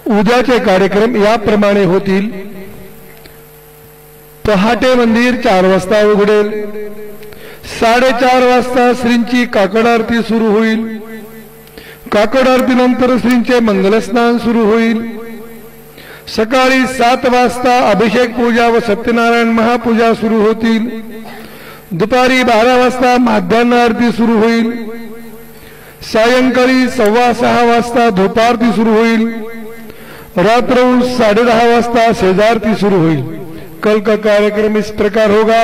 उद्याचे कार्यक्रम याप्रमाणे होतील. पहाटे मंदिर 4 वाजता उघडेल. 4:30 वाजता श्रींची काकड आरती सुरू होईल. काकड आरतीनंतर श्रींचे मंगलस्नान सुरू होईल. सकाळी 7 वाजता अभिषेक पूजा व सत्यनारायण महापूजा सुरू होतील. दुपारी 12 वाजता माध्यान्ह आरती सुरू होईल. सायंकाळी 6:15 वाजता धूपारती सुरू होईल. रात्र 10:30 वाजता सेजारती शुरू होईल. कल का कार्यक्रम इस प्रकार होगा.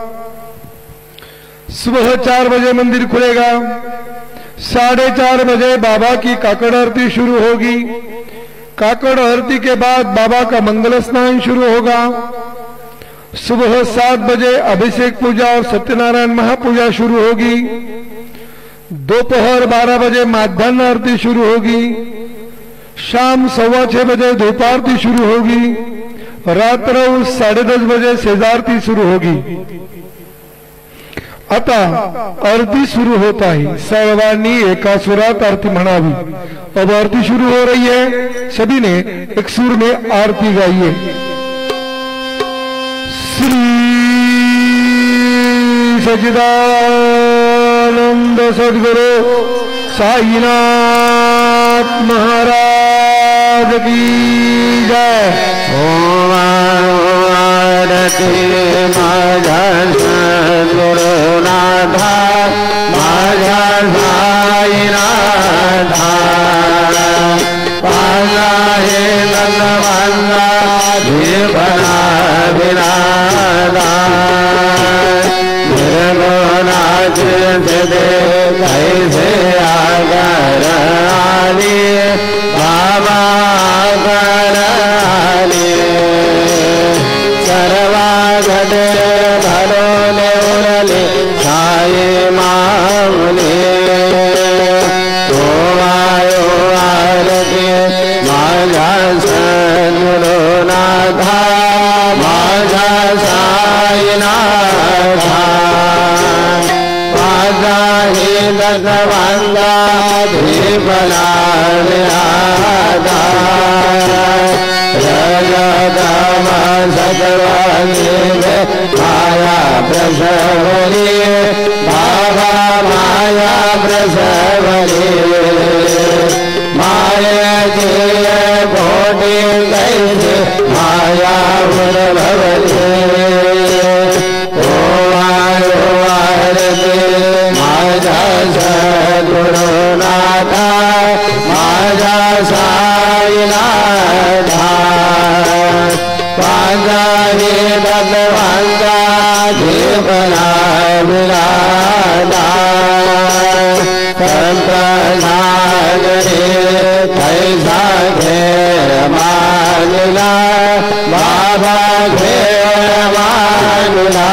सुबह 4 बजे मंदिर खुलेगा. 4:30 बजे बाबा की काकड़ आरती शुरू होगी. काकड़ आरती के बाद बाबा का मंगल स्नान शुरू होगा. सुबह 7 बजे अभिषेक पूजा और सत्यनारायण महापूजा शुरू होगी. दोपहर 12 बजे माध्यान्ह आरती शुरू होगी. शाम 6:15 बजे धूपारती शुरू होगी. रात्र 10:30 बजे सेजारती शुरू होगी. आता आरती शुरू होत आहे. सर्वांनी एका सुरात आरती म्हणावी. अब आरती शुरू हो रही है. सभी ने एक सुर में आरती गाइए. श्री सच्चिदानंद सद्गुरु साईनाथ महाराज की जय. ओम आरती माझा सद्गुरुनाथा माझा साईनाथा पाला हे नंदवंदा जीवना विरादा निर्गुणाच दे कैसे आगर आली बाबा आगर आली सर्वा घटे भरोले उरले साई मामले आयो आरती माझा सद्गुरुनाथा माझा साईनाथा माझा हे दत्तवंदा धीपला विराधा जगदम सतवनी माया प्रसवनी बाबा माया प्रसवनी माया के कोटि कैसे माया भवनी आयो आरती माझा सद्गुरुनाथा माझा साईनाथा माझा हे भगवंता जीवना विराधा संप्रदायने कैसा घेर मानला बाबा घेर मानला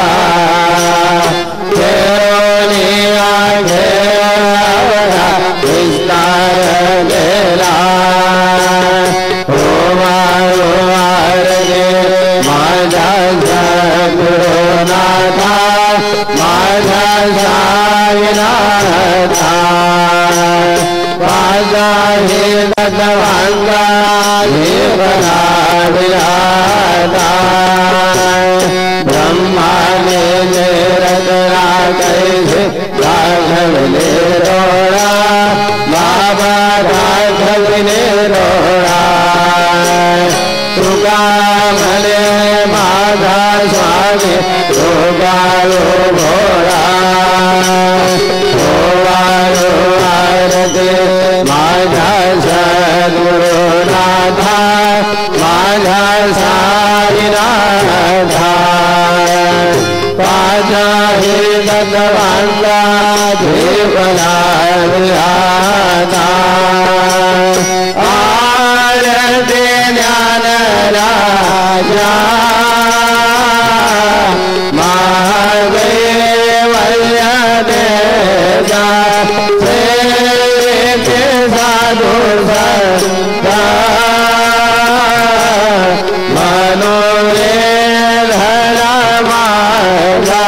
घेरोनिया घेरा विस्तार घेरा माझा सद्गुरुनाथा माझा साईनाथा माझा हे दत्तवंदा जीवना विराधा ब्रह्मा ने रचना कैसे राघव ने रोड़ा बाबा राघव ने रोड़ा तुका भले माधा स्वामी रोगालो घोड़ा रोगालो आरती माझा सद्गुरुनाथा माझा साईनाथा माझा हे दत्तवंदा जीवना विराधा आरती ज्ञान राजा महादेवल्य देजा के साधु सदा मनोरे धरा माजा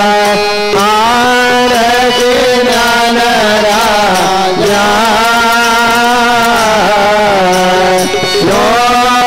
आरती ज्ञान राजा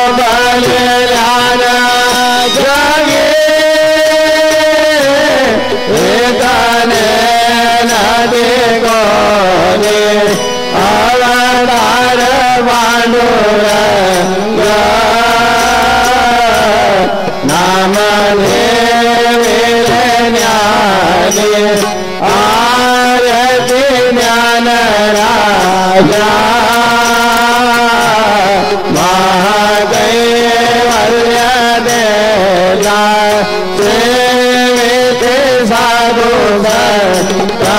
साधु संता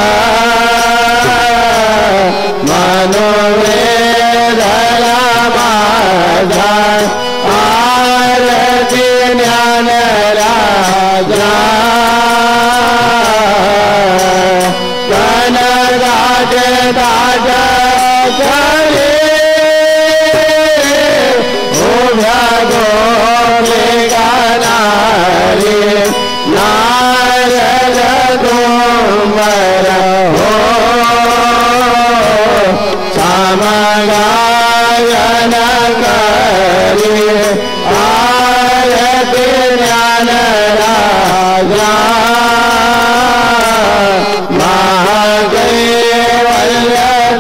मनोवेद माझा आरती ज्ञान राजा कनराज दाज करे उभ्या गोमेगानारे नारद तुमर हो समगायन करे आरती ज्ञान राजा महादेवल्य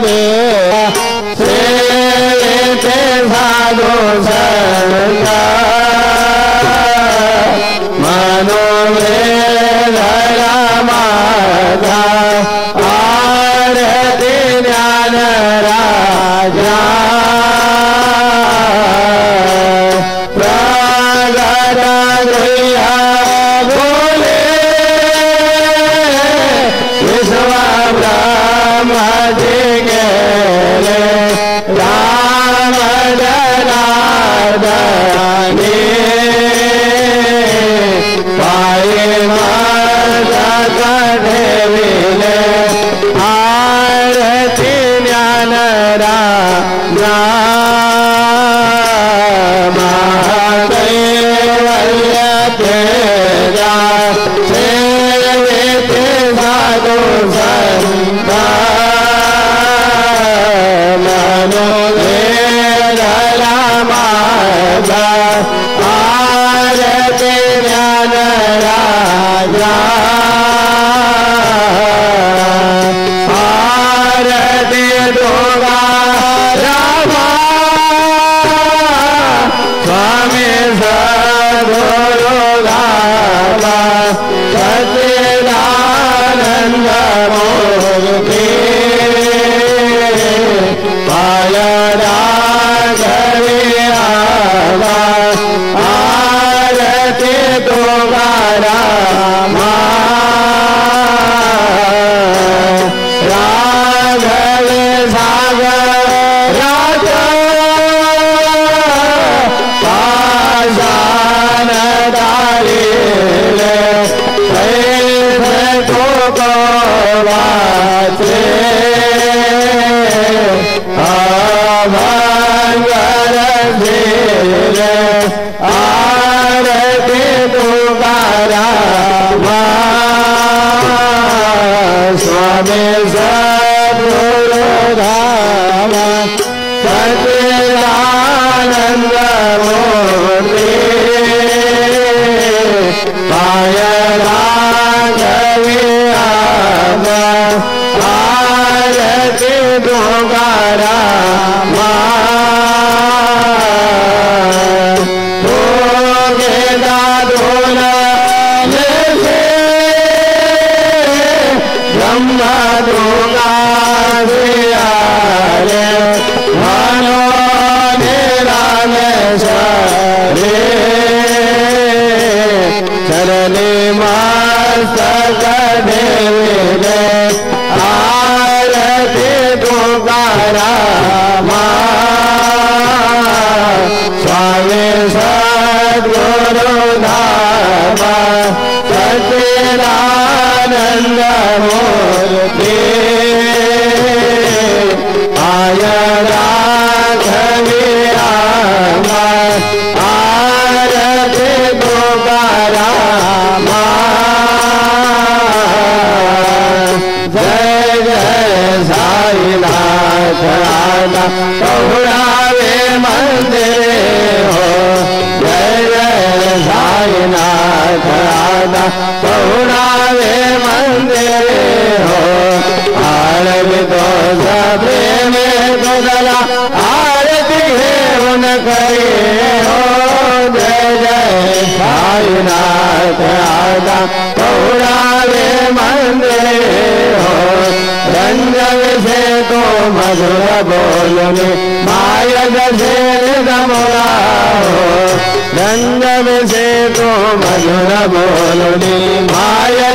सेविते साधु संता मनोवेद माझा आरती ज्ञान राजा प्रगट गृह्य बोले विश्व ब्रह्म जी गेले राम जनार्दनी पाए कढ़ेले आरती ज्ञान राजा महादेवल्य तेजा सेविते साधु संता मनोवेद माझा आरती ज्ञान राजा आरती दोगा रामा स्वामी सद्गुरु रामा सच्चिदानंद मूर्ति पाय राघवे आवा आरती दोगा रामा राघवे सागर राजा पाषाण डालिले कैसे को वाचे अभंगर झीले आरती तुकारा स्वामी सद्गुरु धाम सच्चिदानंद मूर्ति पाय राघवे आवा आरती तुकारा चरने मस्तक देवे आरती तुकारा स्वामी सद्गुरु धाम सच्चिदानंद मूर्ति आय राघवे आवा आरती तुकारा जय जय साईनाथ आना पहुरावे मंदिर हो जय जय साईनाथ आना पहुरावे मंदिर हो आरती तो प्रेम बदला आरती घेऊन करे हो जय जय साईनाथ आना पहुरावे मंदिर हो रंजन से तो मधुर बोलने मायक से दमोरा हो रंजन से तो मधुर बोलने मायक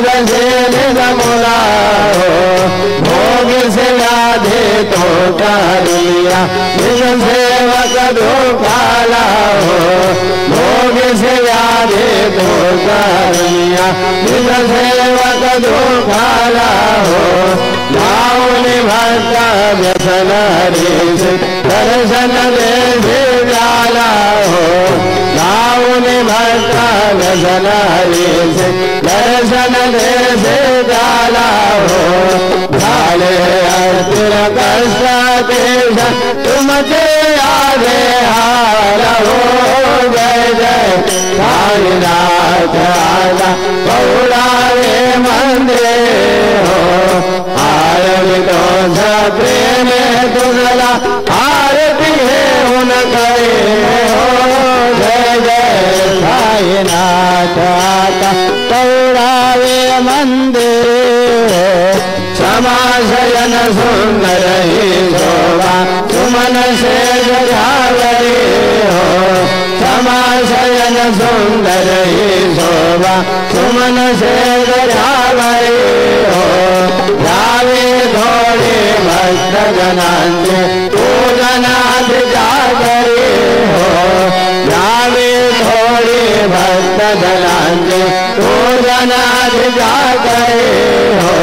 से निगमुला हो भोग से व्याधि तो कर लिया निज सेवक दुखाला हो भोग से व्याधि तो कर लिया निज सेवक दुखाला हो लाउनि भक्त व्यसन हरीश दर्शन दे जाला हो लाउनि भक्त व्यसन हरीश दर्शन दे जाला हो भाले अस्थिर कष्ट देश तुमसे आगे हार हो जय जय साईनाथ आजा पौरावे मंदिर हो आरती तो प्रेम दुगला आरती है उन करे हो जय जय साईनाथ आजा पौरावे मंदिर समाशयन सुंदर ही शोभा सुमन से गजावरी हो समाशयन सुंदर ही शोभा सुमन से गजावरी हो जावे थोड़े भक्त जनांचे पूजनाथ जागरी हो जावे थोड़े भक्त जनांचे पूजनाथ जागरी हो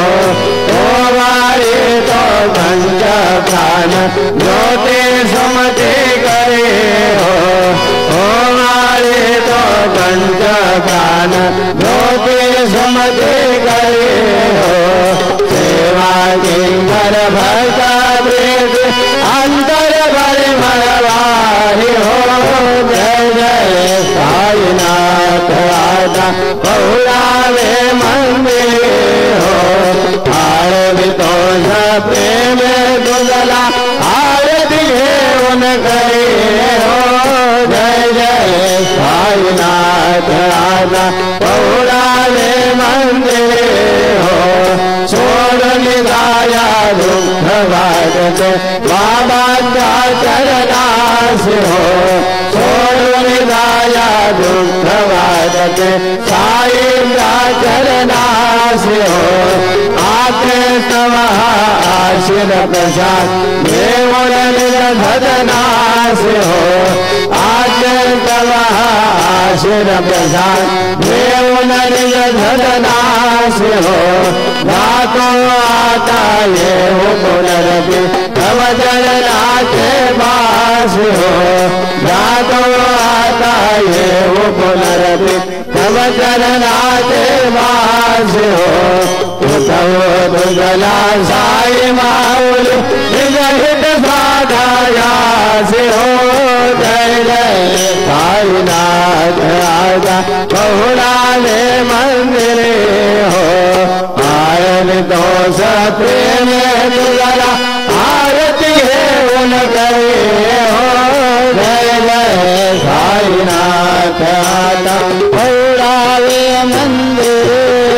तो पंच प्राण ज्योति समते करे हो हमारे तो पंच प्राण ज्योति समते करे हो सेवा किंकर भक्त वेद अंतर भर मरवारी हो जय जय साईनाथ आजा पौरावे मंदिर हो आरती तो प्रेम दुगला आरती है उन करे हो जय जय साईनाथ आजा पौरावे मंदिर हो छोड़ निगाया दुख बात बाबा का चरणास हो छोड़ निगाया दुख बात साई का चरणास हो आके आशीर प्रसाद देवल भजनास हो आके आशीर प्रसाद देवल भजनास हो रातो आता ये हो पुनरपि तव चरणा के पास हो रातो आता ये हो पुनरपि तव चरणा के पास हो दुगला साई माउल हित साधाया से हो जय जय साईनाथ आजा पहुड़ावे मंदिर हो आरती तो प्रेम दुगला आरती है उन करे हो जय जय साईनाथ आजा पहुड़ावे मंदिर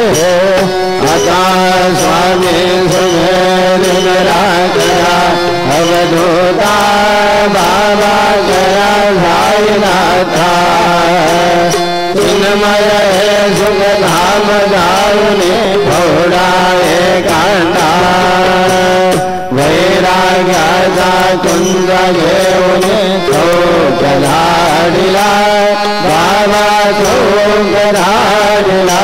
स्वामी सुमेर करा अवधूता बाबा करा साईनाथा चिन्मय सुख धाम जाऊने भोड़ाए कांडा वैराग्याचा कुंज घेऊने चौक झाडिला बाबा चौक झाडिला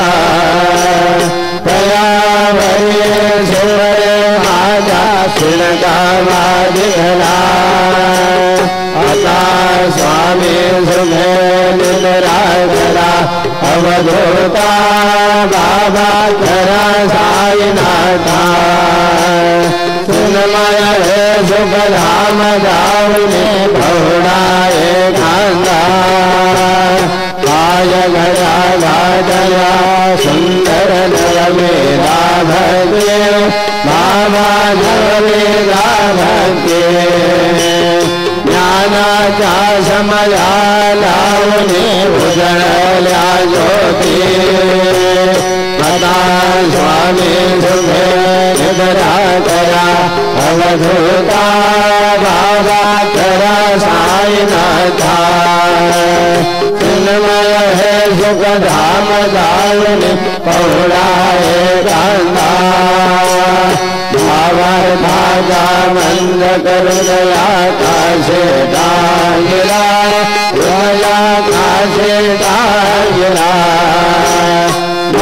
दिखला आता स्वामी सुमेर करा अवधूता बाबा करा साईनाथा सुनमय सुख धाम जाऊने भोड़ाए खांदा आज घड़ा गाजया सुंदर नर मेरा भगे बाबा मेरा भगे ज्ञानाचा समया लावणे उजळल्या ज्योती आता स्वामी सुमेर करा अवधूता बाबा करा साईनाथा सुख धाम जाऊने पहुड़ाए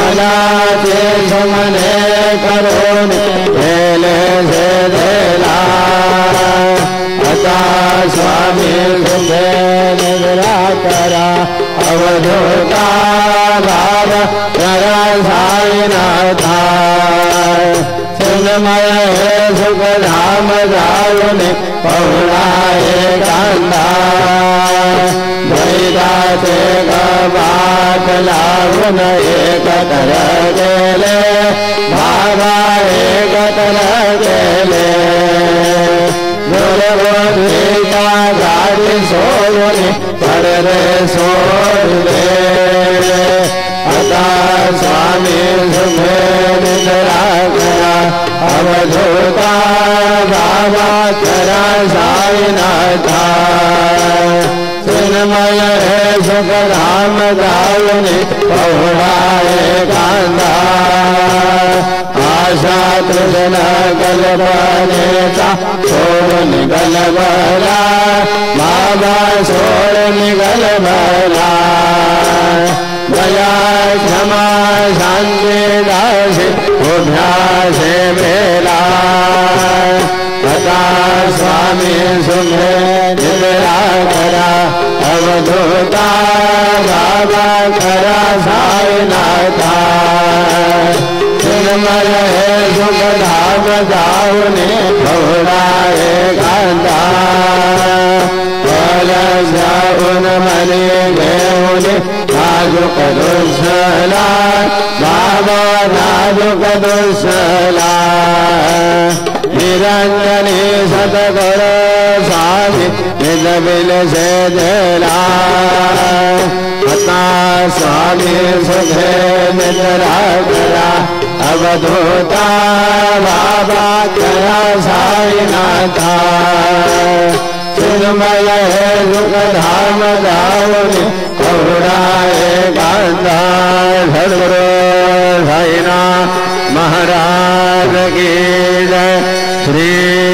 निर्मलाचे सुमने करुण हेले से देला अता स्वामी सुखे निद्रा करा अवधूता भाव करा साईनाथा चिन्मय सुख धाम जाऊने पहुँचाए कांदा भैदासे बात लावन एक तरह गेले बाबा एक तरह गेले गुरुका गाड़ी सोने पर रे सोड़ दे अता स्वामी सुखे निद्रा करा अवधूता बाबा करा साईनाथा चिन्मय सुख धाम जाऊने पहुँचाए कांदा आशा तृष्ण कल्पनेता छोड़ निकल भला बाबा छोड़ निकल भला दया क्षमा शांति दास अभ्यास मेला अता स्वामी सुखे निद्रा करा अवधूता बाबा करा साईनाथा चिन्मय सुख धाम जाऊने पहुँचाए कांदा उन मने गेऊने नाजुक दुर्सला बाबा नाजुक दुर्सला निरंजनी सतगुरु स्वामी निज बिल से देला अता स्वामी सुखे निद्रा करा अवधूता बाबा करा साईनाथा चिन्मय सुख धाम जाऊने पहुँचाए कांदा सद्गुरु साईनाथ महाराज की जय श्री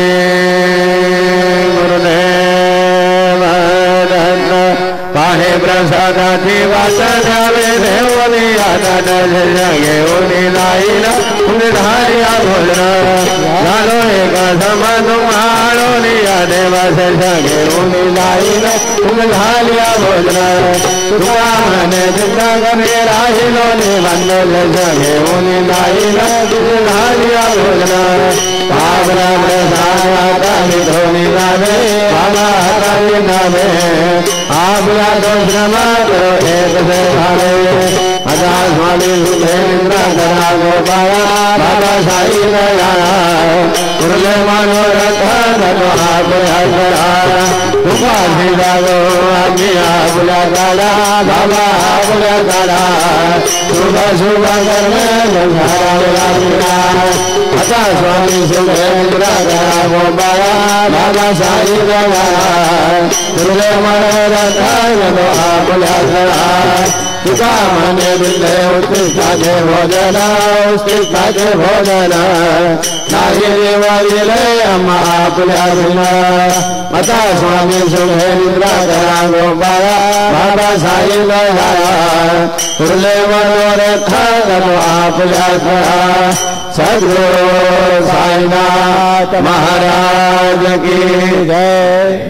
गुरुदेव दत्त पाहे प्रसाद वास जावे देवनी आदत जगे उनी लाइना धारिया भोजन लालो एक समान मारो लिया देवस जगे उनी लाइना धारिया भोजन तुआ मने चिंता करे राहिलो ने बंदल जगे उनी लाइना धारिया भोजन पावना प्रसाद धोनी नामे बाबा हरि नामे आपला तो श्रम करो एक से भावे अदा स्वामी सुखे निद्रा करा गोपाला बाबा साई दया मुरले मनोरथ धनो आप हरा तुका सीधा गो आज्ञा बुला काला बाबा बुला काला सुबह सुबह कर में अदा स्वामी सुखे निद्रा करा गोपाला बाबा साई दया मुरले मनोरथ धनो आप हरा तुका मने बिंदे उत्तिष्ठते भोजन उत्तिष्ठते भोजन नारी देवाले अम्मा पुल्यार्जुन अता स्वामी सुखे निद्रा करा गोपाला बाबा साई दया मुरले मनोरथ धनो आप हरा सद्गुरु साईनाथ महाराज की जय।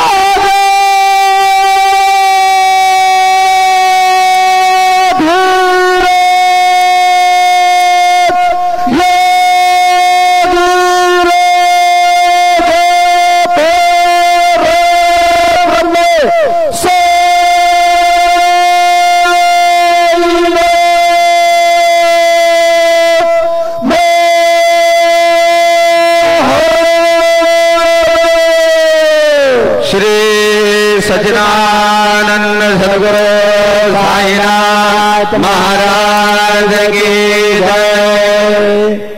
सच्चिदानंद सद्गुरु साईनाथ महाराज की जय।